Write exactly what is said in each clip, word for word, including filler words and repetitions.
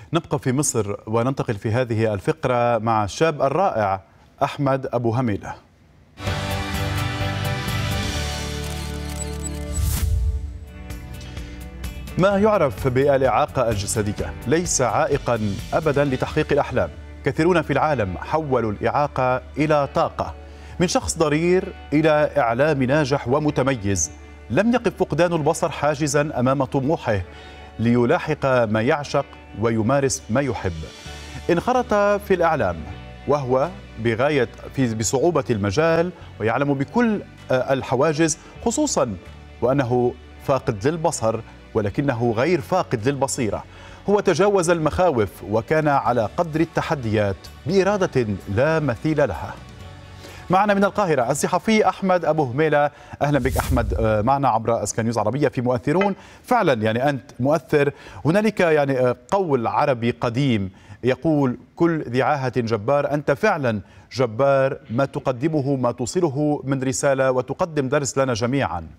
نبقى في مصر وننتقل في هذه الفقرة مع الشاب الرائع أحمد أبو هميلة. ما يعرف بالإعاقة الجسدية ليس عائقا أبدا لتحقيق الأحلام. كثيرون في العالم حولوا الإعاقة إلى طاقة، من شخص ضرير إلى إعلام ناجح ومتميز. لم يقف فقدان البصر حاجزا أمام طموحه ليلاحق ما يعشق ويمارس ما يحب. انخرط في الإعلام وهو بغاية في بصعوبة المجال ويعلم بكل الحواجز، خصوصا وأنه فاقد للبصر ولكنه غير فاقد للبصيرة. هو تجاوز المخاوف وكان على قدر التحديات بإرادة لا مثيل لها. معنا من القاهرة الصحفي أحمد أبو هميلة. أهلا بك أحمد معنا عبر أسكان نيوز عربية في مؤثرون. فعلا يعني أنت مؤثر. هنالك يعني قول عربي قديم يقول كل ذي عاهة جبار. أنت فعلا جبار، ما تقدمه ما توصله من رسالة وتقدم درس لنا جميعا.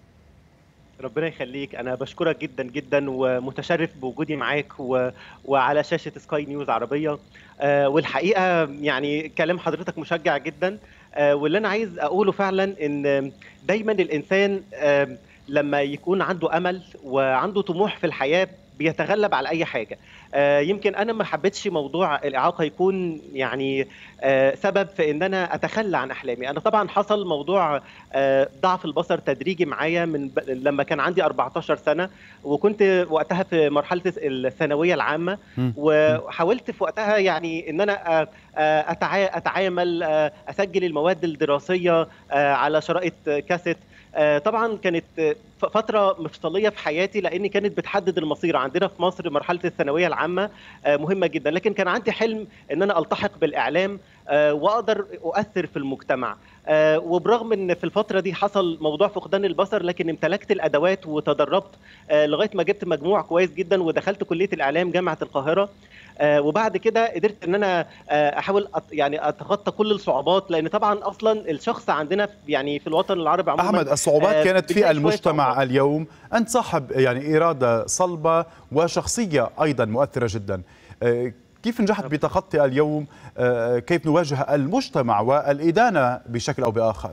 ربنا يخليك، أنا بشكرك جدا جدا ومتشرف بوجودي معاك و... وعلى شاشة سكاي نيوز عربية. أه والحقيقة يعني كلام حضرتك مشجع جدا. أه واللي أنا عايز أقوله فعلا إن دايما الإنسان أه لما يكون عنده أمل وعنده طموح في الحياة بيتغلب على أي حاجة. آه يمكن أنا ما حبيتش موضوع الإعاقة يكون يعني آه سبب في إن أنا أتخلى عن أحلامي. أنا طبعا حصل موضوع آه ضعف البصر تدريجي معايا من ب... لما كان عندي أربعتاشر سنة، وكنت وقتها في مرحلة الثانوية العامة، وحاولت في وقتها يعني إن أنا آه أتع... أتعامل آه أسجل المواد الدراسية آه على شرائط كاسيت. طبعا كانت فترة مفصلية في حياتي لأني كانت بتحدد المصير. عندنا في مصر مرحلة الثانوية العامة مهمة جدا، لكن كان عندي حلم أن أنا ألتحق بالإعلام وأقدر أؤثر في المجتمع. وبرغم أن في الفترة دي حصل موضوع فقدان البصر، لكن امتلكت الأدوات وتدربت لغاية ما جبت مجموع كويس جدا ودخلت كلية الإعلام جامعة القاهرة. آه وبعد كده قدرت ان انا آه احاول أت يعني اتخطى كل الصعوبات، لان طبعا اصلا الشخص عندنا يعني في الوطن العربي عموما احمد الصعوبات آه كانت في المجتمع صعوبات. اليوم انت صاحب يعني اراده صلبه وشخصيه ايضا مؤثره جدا. آه كيف نجحت بتخطي اليوم؟ آه كيف نواجه المجتمع والادانه بشكل او باخر؟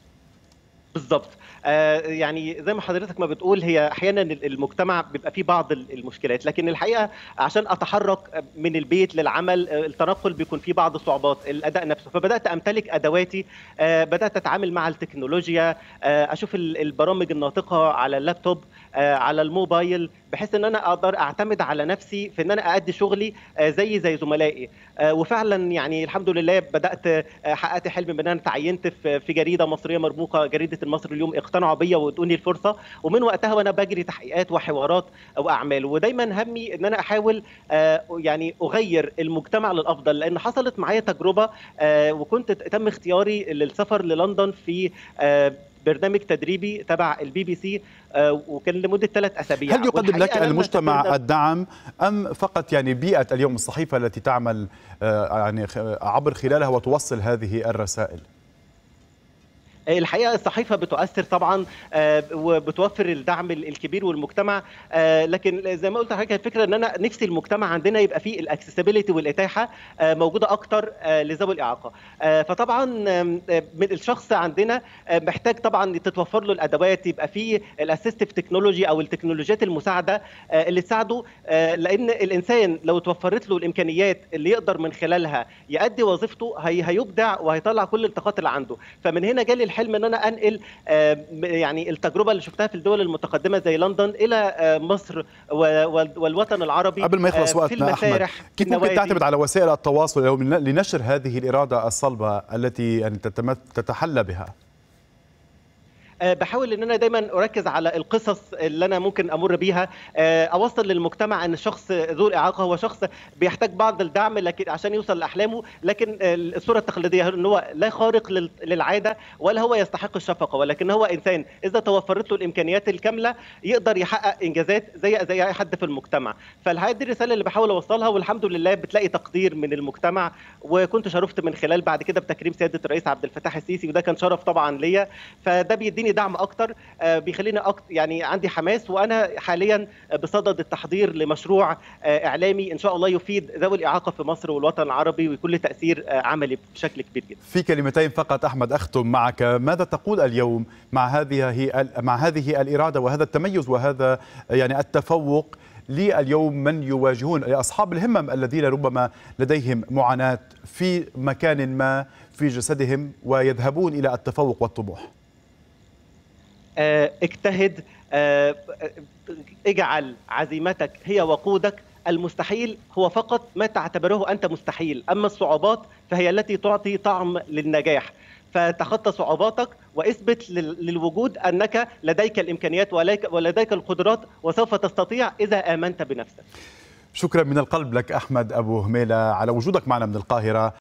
بالضبط. آه يعني زي ما حضرتك ما بتقول، هي احيانا المجتمع بيبقى فيه بعض المشكلات، لكن الحقيقه عشان اتحرك من البيت للعمل التنقل بيكون فيه بعض الصعوبات، الاداء نفسه. فبدات امتلك ادواتي، آه بدات اتعامل مع التكنولوجيا، آه اشوف البرامج الناطقه على اللابتوب، آه على الموبايل، بحيث ان انا اقدر اعتمد على نفسي في ان انا اادي شغلي آه زي زي زملائي. آه وفعلا يعني الحمد لله بدات آه حققت حلمي ان انا تعينت في في جريده مصريه مرموقه، جريده المصري اليوم. اقتنعوا بيا وادوني الفرصه، ومن وقتها وانا بجري تحقيقات وحوارات واعمال. ودايما همي ان انا احاول آه يعني اغير المجتمع للافضل، لان حصلت معايا تجربه آه وكنت تم اختياري للسفر للندن في آه برنامج تدريبي تبع البي بي سي، آه وكان لمده ثلاث اسابيع. هل يقدم لك المجتمع الدعم ام فقط يعني بيئه اليوم الصحيفه التي تعمل آه يعني عبر خلالها وتوصل هذه الرسائل؟ الحقيقه الصحيفه بتؤثر طبعا وبتوفر الدعم الكبير والمجتمع، لكن زي ما قلت لحضرتك الفكره ان انا نفسي المجتمع عندنا يبقى فيه الاكسسبيليتي والاتاحه موجوده اكتر لذوي الاعاقه. فطبعا الشخص عندنا محتاج طبعا تتوفر له الادوات، يبقى فيه الاسيستيف تكنولوجي او التكنولوجيات المساعده اللي تساعده، لان الانسان لو توفرت له الامكانيات اللي يقدر من خلالها يؤدي وظيفته هيبدع وهيطلع كل الطاقات اللي عنده. فمن هنا جالي الحلم ان انا انقل يعني التجربه اللي شفتها في الدول المتقدمه زي لندن الى مصر والوطن العربي. قبل ما يخلص وقتنا احمد، كيف ممكن تعتمد على وسائل التواصل لنشر هذه الاراده الصلبه التي يعني تتحلى بها؟ بحاول ان انا دايما اركز على القصص اللي انا ممكن امر بيها، اوصل للمجتمع ان الشخص ذو الاعاقه هو شخص بيحتاج بعض الدعم لكن عشان يوصل لاحلامه، لكن الصوره التقليديه ان هو لا خارق للعاده ولا هو يستحق الشفقه، ولكن هو انسان اذا توفرت له الامكانيات الكامله يقدر يحقق انجازات زي زي اي حد في المجتمع. فالحقيقه دي الرساله اللي بحاول اوصلها، والحمد لله بتلاقي تقدير من المجتمع. وكنت شرفت من خلال بعد كده بتكريم سياده الرئيس عبد الفتاح السيسي، وده كان شرف طبعا ليا. فده بيديني بيديني دعم اكتر، بيخليني أكتر يعني عندي حماس. وانا حاليا بصدد التحضير لمشروع اعلامي ان شاء الله يفيد ذوي الاعاقه في مصر والوطن العربي ويكون له تاثير عملي بشكل كبير جدا. في كلمتين فقط احمد اختم معك، ماذا تقول اليوم مع هذه مع هذه الاراده وهذا التميز وهذا يعني التفوق لليوم من يواجهون لاصحاب الهمم الذين ربما لديهم معاناه في مكان ما في جسدهم ويذهبون الى التفوق والطموح؟ اجتهد، اجعل عزيمتك هي وقودك. المستحيل هو فقط ما تعتبره أنت مستحيل، أما الصعوبات فهي التي تعطي طعم للنجاح. فتخطى صعوباتك واثبت للوجود أنك لديك الإمكانيات ولديك القدرات، وسوف تستطيع إذا آمنت بنفسك. شكرا من القلب لك أحمد أبو هميلة على وجودك معنا من القاهرة.